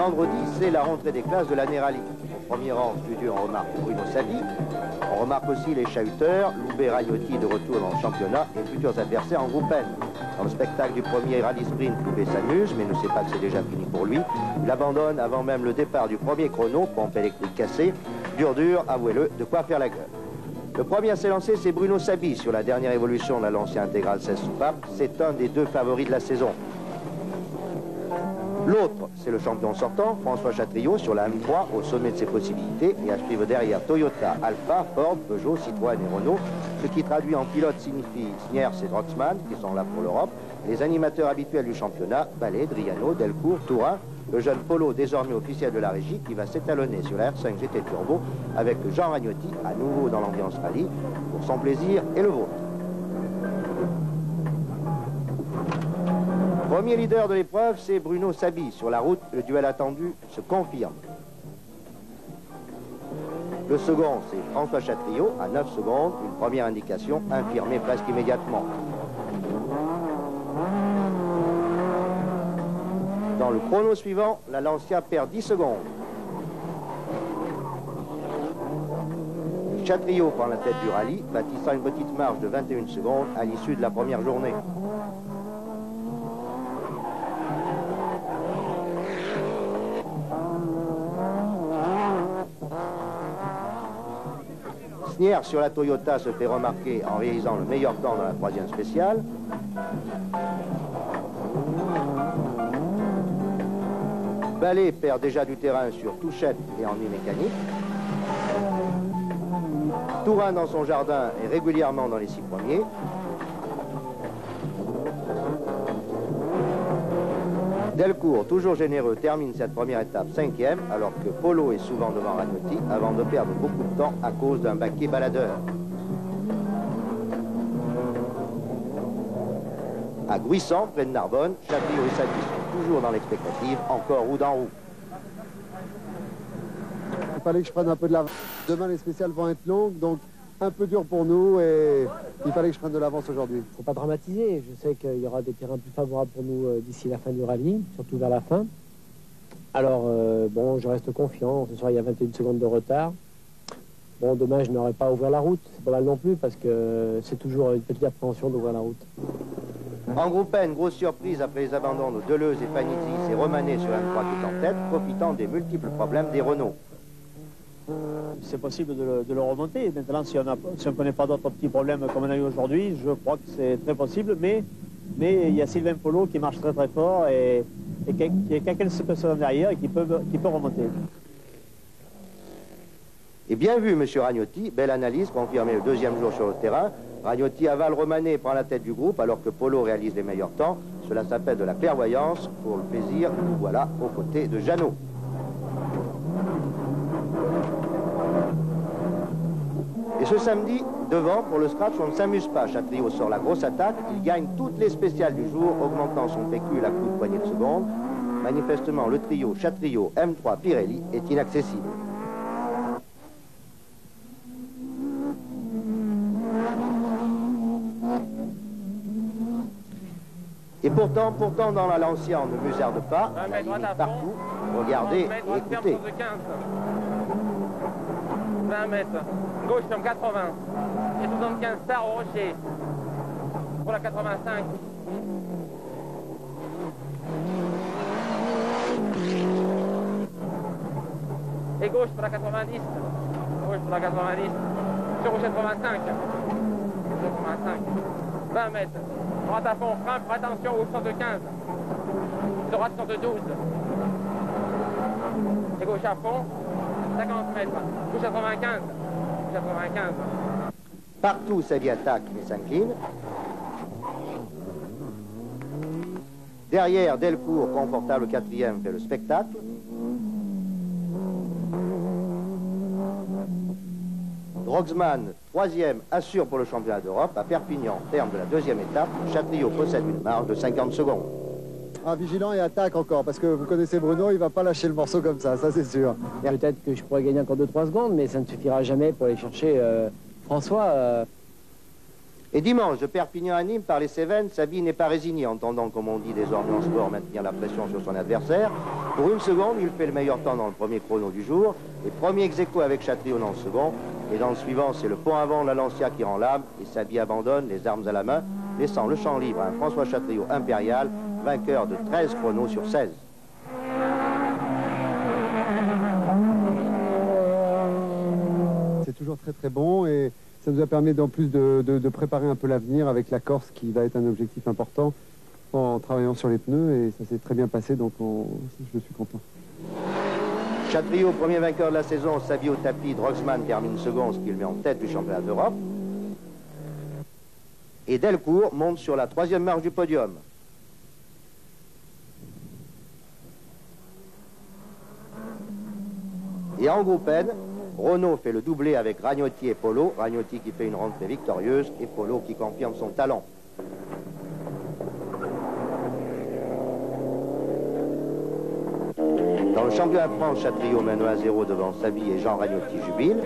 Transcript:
vendredi, c'est la rentrée des classes de l'année rallye. Au premier rang, studio, on remarque Bruno Sabi. On remarque aussi les chahuteurs, Loubet Ragnotti de retour dans le championnat et futurs adversaires en groupe N. Dans le spectacle du premier rallye sprint, Loubet s'amuse, mais ne sait pas que c'est déjà fini pour lui. Il abandonne avant même le départ du premier chrono, pompe électrique cassée. Dur, avouez-le, de quoi faire la gueule. Le premier à s'élancer, c'est Bruno Sabi sur la dernière évolution de la Lancia intégrale 16 soupapes. C'est un des deux favoris de la saison. L'autre, c'est le champion sortant, François Chatriot, sur la M3, au sommet de ses possibilités, et à suivre derrière Toyota, Alfa, Ford, Peugeot, Citroën et Renault, ce qui traduit en pilote signifie Sniers et Droxman, qui sont là pour l'Europe, les animateurs habituels du championnat, Ballet, Driano, Delcourt, Tourin, le jeune Polo, désormais officiel de la régie, qui va s'étalonner sur la R5 GT Turbo, avec Jean Ragnotti, à nouveau dans l'ambiance rallye, pour son plaisir et le vôtre. Premier leader de l'épreuve, c'est Bruno Sabi. Sur la route, le duel attendu se confirme. Le second, c'est François Chatriot, à 9 secondes. Une première indication infirmée presque immédiatement. Dans le chrono suivant, la Lancia perd 10 secondes. Chatriot prend la tête du rallye, bâtissant une petite marge de 21 secondes à l'issue de la première journée. Sniers sur la Toyota se fait remarquer en réalisant le meilleur temps dans la troisième spéciale. Ballet perd déjà du terrain sur Touchette et ennui mécanique. Tourin dans son jardin est régulièrement dans les 6 premiers. Delcourt, toujours généreux, termine cette première étape 5e, alors que Polo est souvent devant Ragnotti, avant de perdre beaucoup de temps à cause d'un baquet baladeur. À Guissant, près de Narbonne, Chatriot et Sabi sont toujours dans l'expectative, encore roue dans roue. Il fallait que je prenne un peu de l'avance. Demain, les spéciales vont être longues, donc un peu dur pour nous et il fallait que je prenne de l'avance aujourd'hui. Il ne faut pas dramatiser. Je sais qu'il y aura des terrains plus favorables pour nous d'ici la fin du rallye, surtout vers la fin. Alors, bon, je reste confiant. Ce soir, il y a 21 secondes de retard. Bon, demain, je n'aurai pas à ouvrir la route. C'est pas mal non plus parce que c'est toujours une petite appréhension d'ouvrir la route. En groupe N, grosse surprise après les abandons de Deleuze et Panizzi, c'est Romanet sur M3 qui est en tête, profitant des multiples problèmes des Renault. C'est possible de le remonter. Maintenant, si on ne connaît pas d'autres petits problèmes comme on a eu aujourd'hui, je crois que c'est très possible. Mais il y a Sylvain Polo qui marche très très fort et qui est quelques personnes derrière et qui peut remonter. Et bien vu, M. Ragnotti, belle analyse confirmée le deuxième jour sur le terrain. Ragnotti avale Romanet et prend la tête du groupe alors que Polo réalise les meilleurs temps. Cela s'appelle de la clairvoyance. Pour le plaisir, voilà, aux côtés de Jeannot. Et ce samedi, devant, pour le scratch, on ne s'amuse pas. Chatriot sort la grosse attaque. Il gagne toutes les spéciales du jour, augmentant son PQ à coup de poignée de seconde. Manifestement, le trio Chatriot, M3, Pirelli est inaccessible. Et pourtant, dans la Lancia, on ne musarde pas. La limite partout. Regardez et écoutez. 20 mètres. Gauche sur 80. Et 75 stars au rocher. Pour la 85. Et gauche pour la 90. Gauche pour la 90. Sur rocher 85. 85. 20 mètres. Droite à fond, frein, fais attention au 115. Droite 112. Et gauche à fond. 50 mètres. Gauche 95. 95. Partout, Sabi attaque mais s'incline. Derrière, Delcourt, confortable 4e, fait le spectacle. Droxman, 3e, assure pour le championnat d'Europe. À Perpignan, terme de la deuxième étape, Chatriot possède une marge de 50 secondes. Ah, vigilant et attaque encore, parce que vous connaissez Bruno, il ne va pas lâcher le morceau comme ça c'est sûr. Peut-être que je pourrais gagner encore 2-3 secondes, mais ça ne suffira jamais pour aller chercher François. Et dimanche, de Perpignan à Nîmes, par les Cévennes, Sabi n'est pas résigné, entendant, comme on dit désormais en sport, maintenir la pression sur son adversaire. Pour une seconde, il fait le meilleur temps dans le premier chrono du jour. Et premier ex-aequo avec Chatriot dans le second. Et dans le suivant, c'est le pont avant de la Lancia qui rend l'âme. Et Saby abandonne, les armes à la main, laissant le champ libre à un François Chatriot impérial, vainqueur de 13 chronos sur 16. C'est toujours très très bon et ça nous a permis en plus de préparer un peu l'avenir avec la Corse qui va être un objectif important en travaillant sur les pneus et ça s'est très bien passé donc je suis content. Chatriot, premier vainqueur de la saison, Saby au tapis, Droxman termine second, ce qui le met en tête du championnat d'Europe. Et Delcourt monte sur la 3e marche du podium. Et en groupe N, Renault fait le doublé avec Ragnotti et Polo. Ragnotti qui fait une rentrée victorieuse et Polo qui confirme son talent. Dans le championnat de France, Chatriot mène 1-0 devant Saby et Jean Ragnotti jubile.